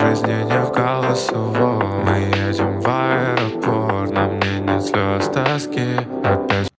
жизни не в голосовом. Мы едем в аэропорт, на мне нет слез тоски. Опять